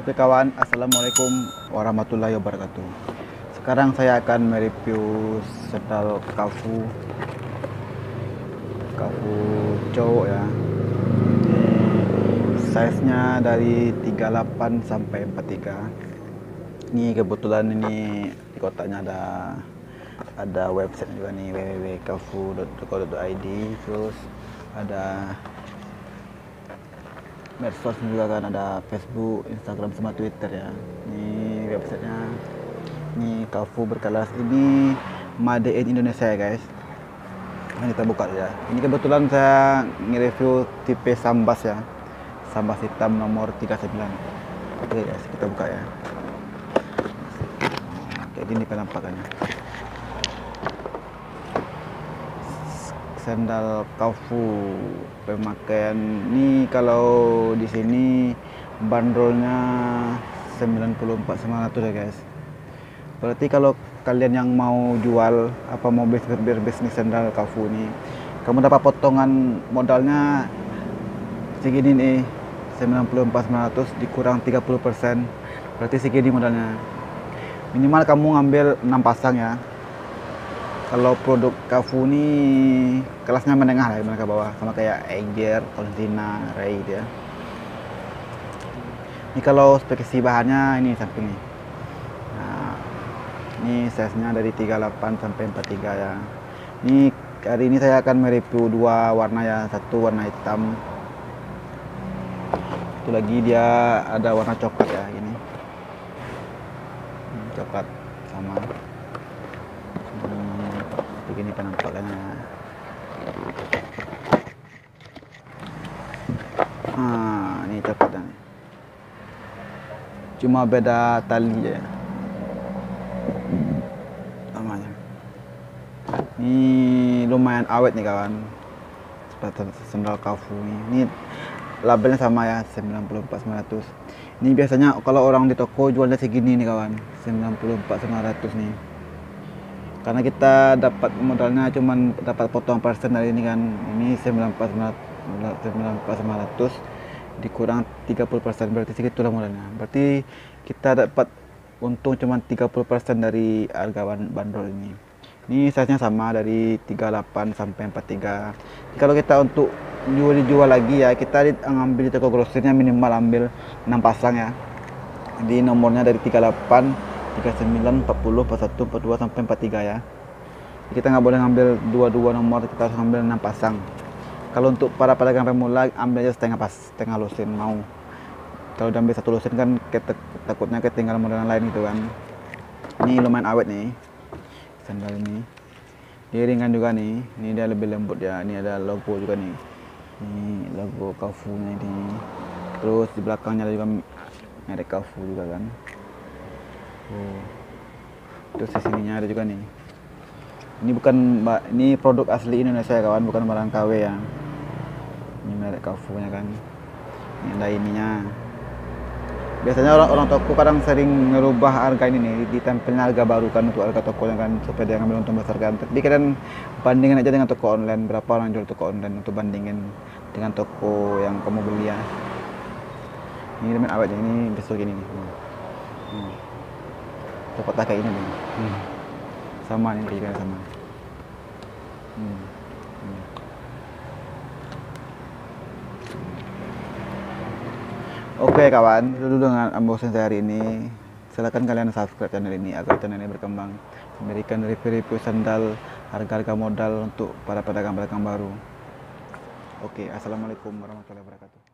Oke kawan, assalamualaikum warahmatullahi wabarakatuh. Sekarang saya akan mereview sandal Kafu cowok ya. Size nya dari 38 sampai 43. Ini kebetulan ini di kotaknya ada website juga nih, www.kafu.co.id. Terus ada medsos juga kan, ada Facebook, Instagram sama Twitter ya. Ini websitenya. Ini Kafu berkelas, ini made in Indonesia ya guys. Nah, kita buka ya. Ini kebetulan saya nge-review tipe Sambas ya. Sambas hitam nomor 39. Oke guys, kita buka ya. Kayak gini penampakannya. Sandal Kafu pemakaian ini, kalau di sini bandrolnya 94.900 ya guys. Berarti kalau kalian yang mau jual apa mau bisnis sandal Kafu ini, kamu dapat potongan modalnya segini nih, 94.900 dikurang 30%, berarti segini modalnya. Minimal kamu ngambil 6 pasang ya. Kalau produk Kafu ini kelasnya menengah lah, menengah bawah, sama kayak Eiger, Contina, Ray ya. Ini kalau spesifikasi bahannya ini samping nih. Nah, ini size-nya dari 38 sampai 43 ya. Ini hari ini saya akan mereview dua warna ya, satu warna hitam, satu lagi dia ada warna coklat ya, ini coklat sama. Begini penampakannya. Ini coklatnya. Cuma beda tali ya. Namanya. Ini lumayan awet nih kawan. Sandal Kafu ini labelnya sama ya, 94.900. Ini biasanya kalau orang di toko jualnya segini nih kawan, 94.900 nih. Karena kita dapat modalnya cuman dapat potong persen dari ini kan. Ini 94.900 dikurang 30%, berarti segitulah modalnya. Berarti kita dapat untung cuman 30% dari harga bandrol ini. Ini size-nya sama dari 38 sampai 43. Kalau kita untuk dijual lagi ya, kita ngambil di toko grosirnya minimal ambil 6 pasang ya. Jadi nomornya dari 38, 39, 40, 41, 42 sampai 43 ya. Kita nggak boleh ngambil dua nomor, kita harus ngambil 6 pasang. Kalau untuk para pedagang pemula ambil aja setengah lusin mau. Kalau udah ambil satu lusin kan takutnya ketinggalan model lain gitu kan. Ini lumayan awet nih sandal ini. Dia ringan juga nih. Ini dia lebih lembut ya. Ini ada logo juga nih. Ini logo Kafu-nya ini. Terus di belakangnya ada juga merek Kafu juga kan. Terus di sininya ada juga nih. Ini produk asli Indonesia ya kawan, bukan barang KW ya. Ini merek Kafu-nya kan. Ini ada ininya. Biasanya orang toko kadang sering ngerubah harga ini nih, ditempelnya harga baru kan untuk harga tokonya kan, supaya dia ngambil untung besar kan. Tapi kalian bandingin aja dengan toko online, berapa orang jual toko online, untuk bandingin dengan toko yang kamu beli ya. Ini lumayan awet, ini besok gini nih. Coklat kayak ini nih. Sama nih, juga sama. Oke kawan, itu dulu dengan unboxing saya hari ini. Silahkan kalian subscribe channel ini agar channel ini berkembang, memberikan review-review sandal harga-harga modal untuk para pedagang-pedagang baru. Oke, assalamualaikum warahmatullahi wabarakatuh.